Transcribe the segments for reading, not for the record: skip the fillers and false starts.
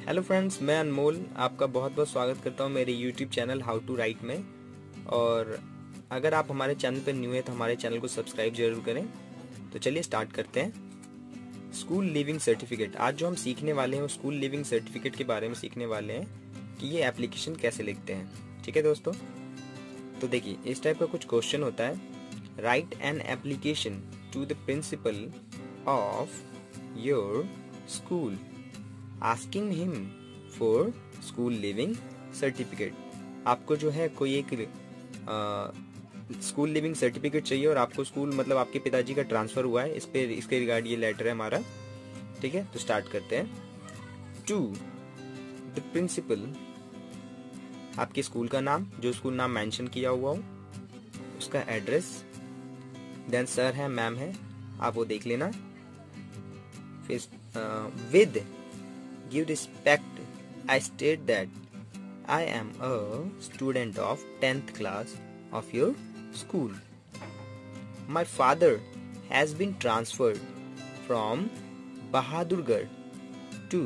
Hello friends, मैं अनमोल आपका बहुत बहुत स्वागत करता हूं मेरे YouTube channel how to write में। और अगर आप हमारे चैनल पर न्यू है तो हमारे चैनल को सब्सक्राइब जरूर करें। तो चलिए स्टार्ट करते हैं। School leaving certificate. आज जो हम सीखने वाले हैं वो स्कूल लिविंग सर्टिफिकेट के बारे में सीखने वाले हैं कि ये एप्लीकेशन कैसे लिखते हैं। ठीक है दोस्तों, तो देखिए इस टाइप का कुछ क्वेश्चन होता है। Write an application to the principal of your school asking him for school leaving certificate. आपको जो है कोई एक स्कूल लिविंग सर्टिफिकेट चाहिए और आपको स्कूल मतलब आपके पिताजी का ट्रांसफर हुआ है, इसके रिगार्ड ये लेटर है हमारा। ठीक है, तो स्टार्ट करते हैं। टू द प्रिंसिपल, आपके स्कूल का नाम, जो स्कूल नाम मेंशन किया हुआ हो, उसका एड्रेस, देन सर है मैम है, आप वो देख लेना। फिर with give respect, I state that I am a student of 10th class of your school. My father has been transferred from Bahadurgarh to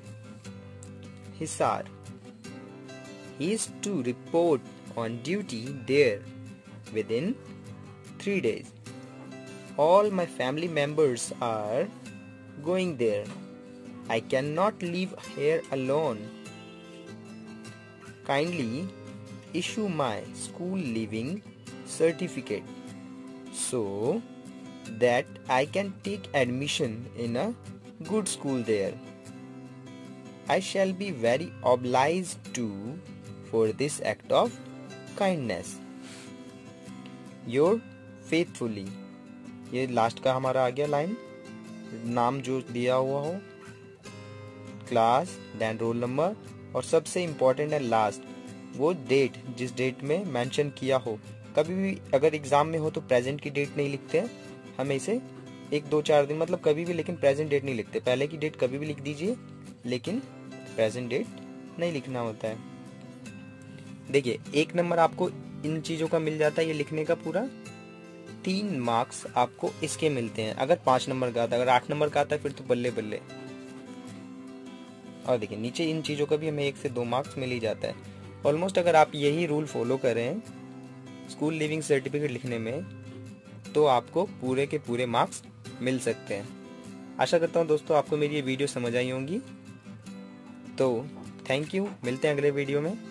Hisar. He is to report on duty there within 3 days. All my family members are going there. I cannot leave here alone. Kindly issue my school leaving certificate so that I can take admission in a good school there. I shall be very obliged to for this act of kindness. Your faithfully. ये last का हमारा आ गया line, नाम जो दिया हुआ हो, class, then roll number, और सबसे इम्पोर्टेंट है लास्ट वो डेट, जिस डेट में मेंशन किया हो। कभी भी अगर एग्जाम में हो तो प्रेजेंट की डेट नहीं लिखते हैं, हमें इसे 1-2-4 दिन मतलब कभी भी, लेकिन प्रेजेंट डेट नहीं लिखते। पहले की डेट कभी भी लिख दीजिए, लेकिन प्रेजेंट डेट नहीं लिखना होता है। देखिए 1 नंबर आपको इन चीजों का मिल जाता है, ये लिखने का पूरा। 3 मार्क्स आपको इसके मिलते हैं अगर 5 नंबर का आता है। अगर 8 नंबर का आता है फिर तो बल्ले बल्ले। और देखिए नीचे इन चीज़ों का भी हमें 1 से 2 मार्क्स मिल ही जाता है ऑलमोस्ट। अगर आप यही रूल फॉलो करें स्कूल लिविंग सर्टिफिकेट लिखने में तो आपको पूरे के पूरे मार्क्स मिल सकते हैं। आशा करता हूँ दोस्तों आपको मेरी ये वीडियो समझ आई होंगी। तो थैंक यू, मिलते हैं अगले वीडियो में।